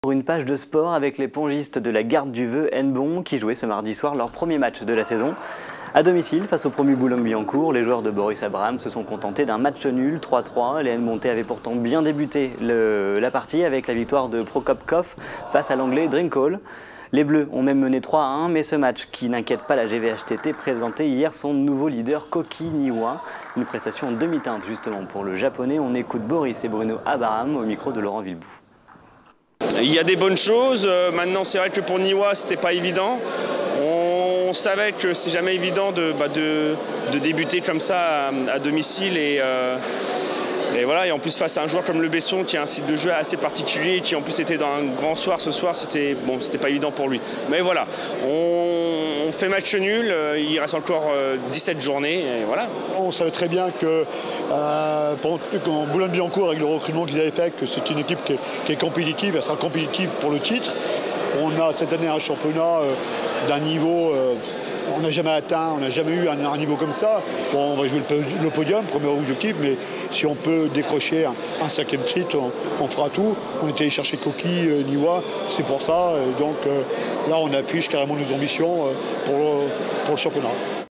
Pour une page de sport avec les pongistes de la Garde du Vœu Hennebont qui jouaient ce mardi soir leur premier match de la saison. À domicile, face au promu Boulogne-Billancourt, les joueurs de Boris Abraham se sont contentés d'un match nul 3-3. Les Hennebontais avaient pourtant bien débuté la partie avec la victoire de Prokopkov face à l'anglais Drinkall. Les Bleus ont même mené 3-1, mais ce match, qui n'inquiète pas la GVHTT, présentait hier son nouveau leader Koki Niwa. Une prestation en demi-teinte justement pour le japonais. On écoute Boris et Bruno Abraham au micro de Laurent Villebout. Il y a des bonnes choses. Maintenant, c'est vrai que pour Niwa, c'était pas évident. On savait que c'est jamais évident de débuter comme ça à domicile et voilà. Et en plus face à un joueur comme Le Besson qui a un style de jeu assez particulier et qui en plus était dans un grand soir ce soir, c'était pas évident pour lui. Mais voilà, on fait match nul. Il reste encore 17 journées et voilà. On savait très bien que quand Boulogne-Billancourt, avec le recrutement qu'ils avaient fait, que c'est une équipe qui est compétitive, elle sera compétitive pour le titre. On a cette année un championnat d'un niveau, on n'a jamais atteint, on n'a jamais eu un niveau comme ça. Bon, on va jouer le podium, premier objectif, mais si on peut décrocher un 5e titre, on fera tout. On est allé chercher Koki Niwa, c'est pour ça. Et donc là, on affiche carrément nos ambitions pour le championnat.